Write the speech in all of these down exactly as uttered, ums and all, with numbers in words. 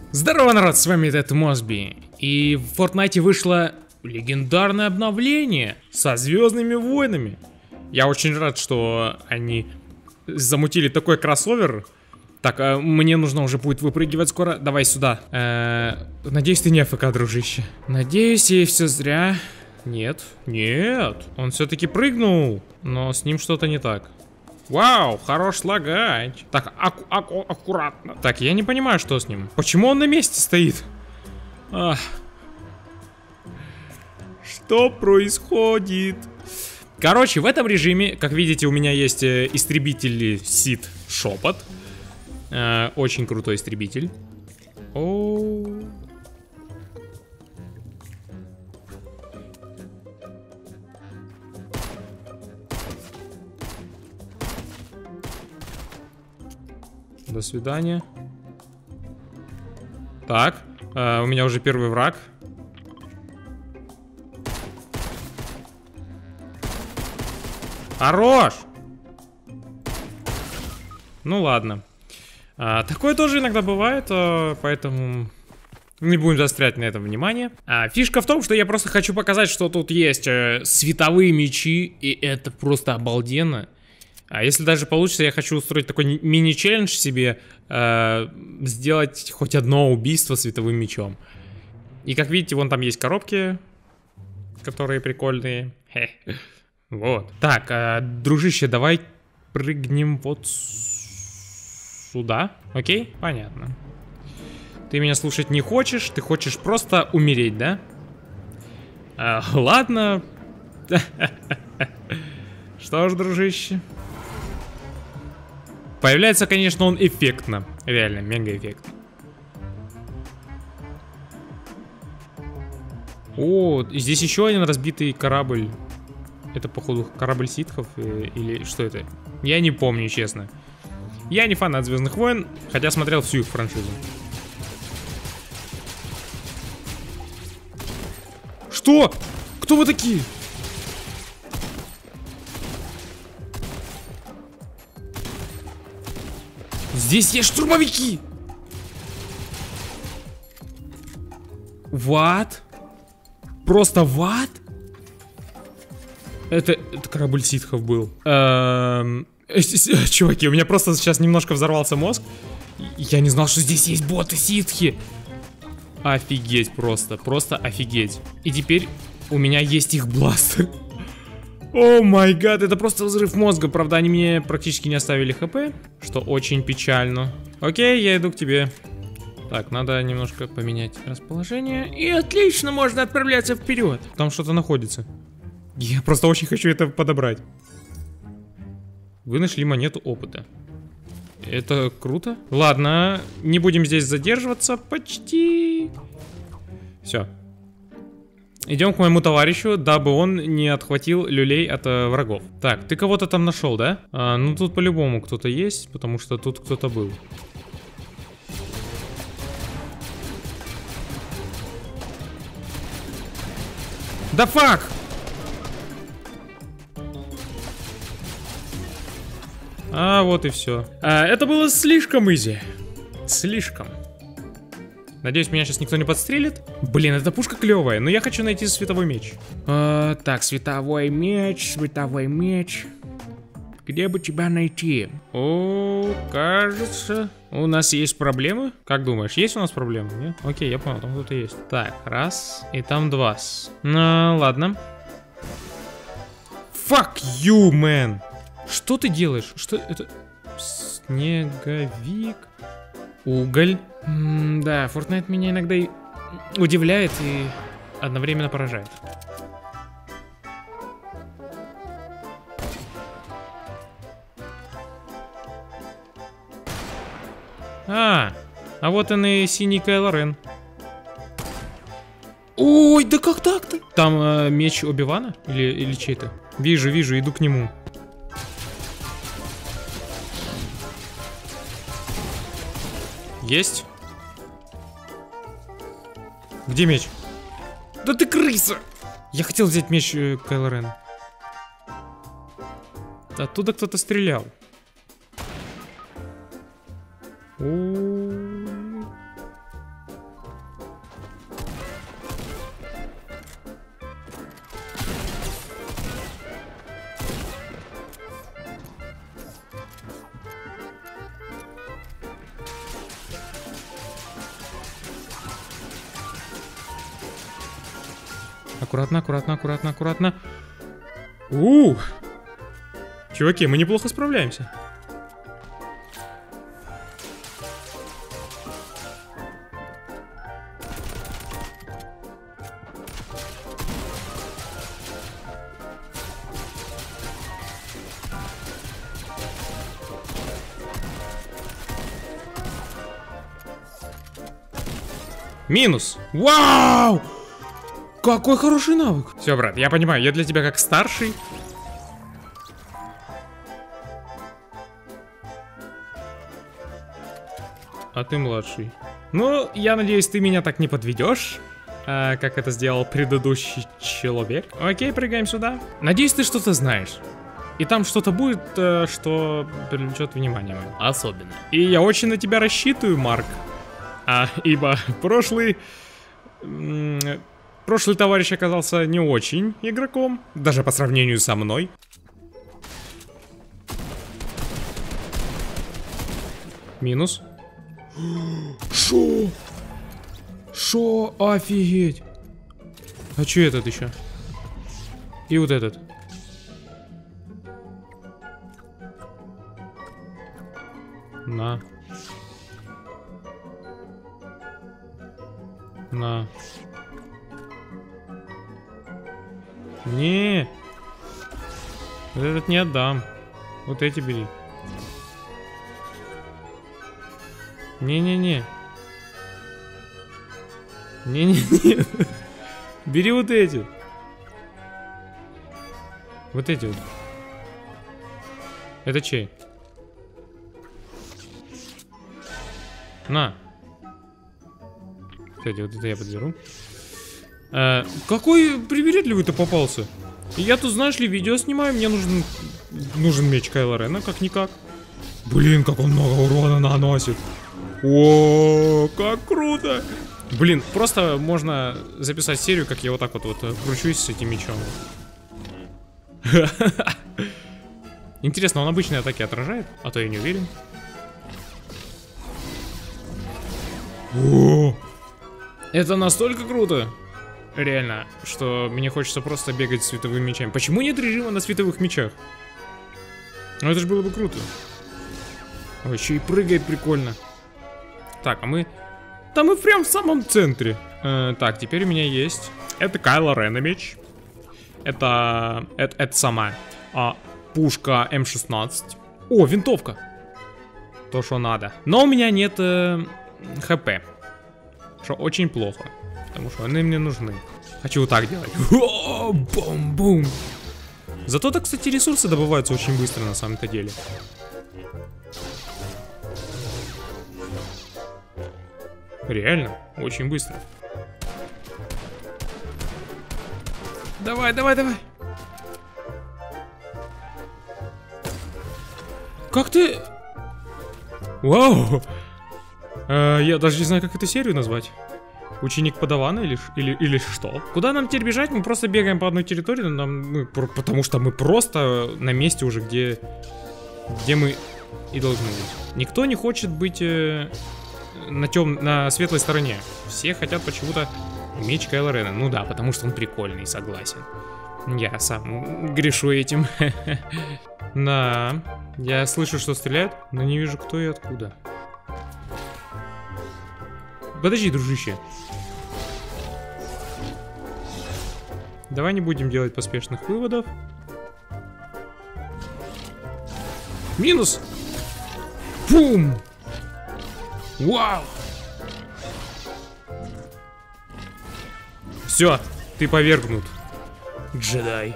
Здорово, народ, с вами этот Мосби. И в Fortnite вышло легендарное обновление со Звездными войнами. Я очень рад, что они замутили такой кроссовер. Так, а мне нужно уже будет выпрыгивать скоро. Давай сюда. Э-э, надеюсь, ты не АФК, дружище. Надеюсь, и все зря. Нет, нет, он все-таки прыгнул, но с ним что-то не так. Вау, хорош лагать. Так, аку аку аккуратно. Так, я не понимаю, что с ним. Почему он на месте стоит? Ах. Что происходит? Короче, в этом режиме, как видите, у меня есть э, истребитель Сид Шепот. Э, очень крутой истребитель. О. До свидания. Так, э, у меня уже первый враг. Хорош! Ну ладно. А, такое тоже иногда бывает, а, поэтому не будем заострять на этом внимание. А, фишка в том, что я просто хочу показать, что тут есть э, световые мечи, и это просто обалденно. А если даже получится, я хочу устроить такой мини-челлендж себе, э, сделать хоть одно убийство световым мечом. И как видите, вон там есть коробки, которые прикольные. Хе. Вот. Так, э, дружище, давай прыгнем вот сюда. Окей? Понятно. Ты меня слушать не хочешь, ты хочешь просто умереть, да? Э, ладно. Что ж, дружище. Появляется, конечно, он эффектно. Реально, мега эффектно. О, здесь еще один разбитый корабль. Это, походу, корабль ситхов или что это? Я не помню, честно. Я не фанат Звездных войн, хотя смотрел всю их франшизу. Что? Кто вы такие? Здесь есть штурмовики! What? Просто what? Это, это корабль ситхов был. Эм, чуваки, у меня просто сейчас немножко взорвался мозг. Я не знал, что здесь есть боты-ситхи. Офигеть просто, просто офигеть. И теперь у меня есть их бластер. О май гад, это просто взрыв мозга. Правда, они мне практически не оставили хп, что очень печально. Окей, я иду к тебе. Так, надо немножко поменять расположение. И отлично, можно отправляться вперед. Там что-то находится. Я просто очень хочу это подобрать. Вы нашли монету опыта. Это круто. Ладно, не будем здесь задерживаться. Почти. Все. Идем к моему товарищу, дабы он не отхватил люлей от э, врагов. Так, ты кого-то там нашел, да? А, ну тут по-любому кто-то есть, потому что тут кто-то был. Да фак! А, вот и все. А, это было слишком изи. Слишком. Надеюсь, меня сейчас никто не подстрелит. Блин, эта пушка клевая, но я хочу найти световой меч. А, так, световой меч, световой меч. Где бы тебя найти? О, кажется, у нас есть проблемы. Как думаешь, есть у нас проблемы? Нет? Окей, я понял, там кто-то есть. Так, раз, и там два. Ну, ладно. Fuck you, man. Что ты делаешь? Что это? Снеговик. Уголь. М да, Fortnite меня иногда и удивляет и одновременно поражает. А, а вот он и синий Кайло Рен. Ой, да как так-то? Там э, меч Оби-Вана? Или, или чей-то? Вижу, вижу, иду к нему. Есть? Где меч? Да ты крыса! Я хотел взять меч э, Кайло Рена. Оттуда кто-то стрелял. Аккуратно, аккуратно, аккуратно, аккуратно. У, чуваки, мы неплохо справляемся. Минус. Вау! Какой хороший навык. Все, брат, я понимаю, я для тебя как старший. А ты младший. Ну, я надеюсь, ты меня так не подведешь, а, как это сделал предыдущий человек. Окей, прыгаем сюда. Надеюсь, ты что-то знаешь. И там что-то будет, э, что привлечет внимание мое. Особенно. И я очень на тебя рассчитываю, Марк. А, ибо прошлый... Прошлый товарищ оказался не очень игроком, даже по сравнению со мной. Минус. Шо? Шо? Офигеть. А чё этот еще? И вот этот. На. На. Не. Вот этот не отдам. Вот эти бери. Не-не-не. Не-не-не. Бери вот эти. Вот эти вот. Это чей? На. Кстати, вот это я подберу. А, какой привередливый ты попался. Я тут, знаешь ли, видео снимаю. Мне нужен нужен меч Кайло Рена, как-никак. Блин, как он много урона наносит. О, как круто. Блин, просто можно записать серию, как я вот так вот, вот кручусь с этим мечом. Интересно, он обычные атаки отражает? А то я не уверен. О, это настолько круто. Реально, что мне хочется просто бегать с световыми мечами. Почему нет режима на световых мечах? Ну это же было бы круто. Ой, еще и прыгает прикольно. Так, а мы... Да мы прям в самом центре. Э, так, теперь у меня есть... Это Кайло Рена меч. Это... Это, это сама а, пушка эм шестнадцать. О, винтовка. То, что надо. Но у меня нет э, хп. Что очень плохо. Потому что они мне нужны. Хочу вот так делать. Бум-бум. Зато-то, кстати, ресурсы добываются очень быстро на самом-то деле. Реально, очень быстро. Давай, давай, давай. Как ты... Вау. А, я даже не знаю, как эту серию назвать. Ученик подавана или, или, или что? Куда нам теперь бежать? Мы просто бегаем по одной территории, нам, мы, потому что мы просто на месте уже, где, где мы и должны быть. Никто не хочет быть э, на, тем, на светлой стороне. Все хотят почему-то меч Кайло Рена. Ну да, потому что он прикольный, согласен. Я сам грешу этим. Да, я слышу, что стреляют, но не вижу, кто и откуда. Подожди, дружище. Давай не будем делать поспешных выводов. Минус! Бум! Вау! Все, ты повергнут, джедай.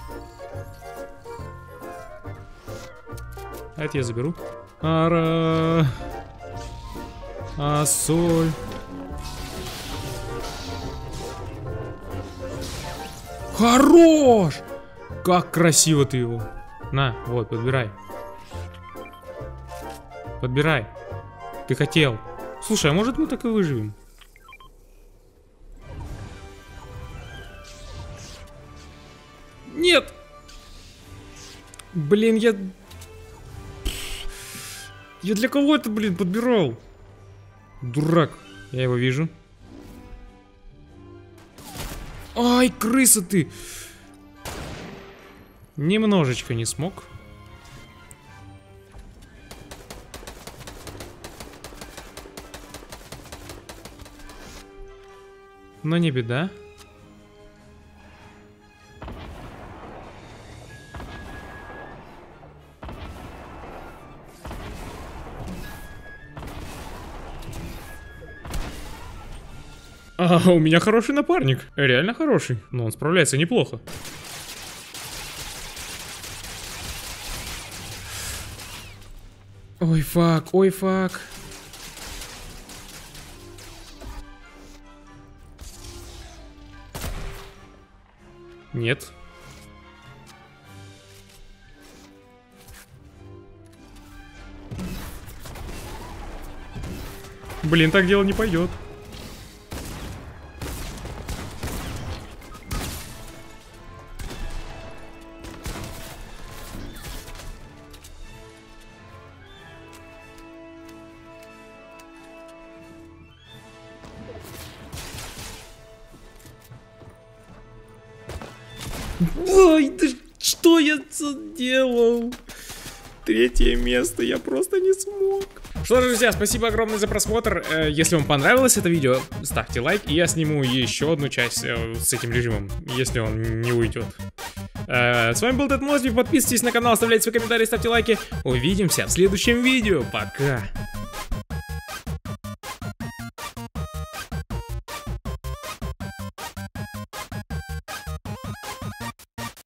А это я заберу. Ара... А соль. Хорош! Как красиво ты его. На, вот, подбирай. Подбирай. Ты хотел. Слушай, а может мы так и выживем? Нет! Блин, я... Я для кого это, блин, подбирал? Дурак. Я его вижу. Ай, крыса ты! Немножечко не смог. Но не беда. А, у меня хороший напарник. Реально хороший. Но он справляется неплохо. Ой, фак, ой, фак. Нет. Блин, так дело не пойдет. Ой, да что я сделал? Третье место, я просто не смог. Что ж, друзья, спасибо огромное за просмотр. Если вам понравилось это видео, ставьте лайк, и я сниму еще одну часть с этим режимом, если он не уйдет. С вами был Дэд Мозби, подписывайтесь на канал, оставляйте свои комментарии, ставьте лайки. Увидимся в следующем видео, пока.